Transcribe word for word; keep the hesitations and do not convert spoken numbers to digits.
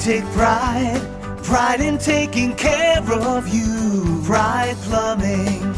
take pride, pride in taking care of you. Pride Plumbing.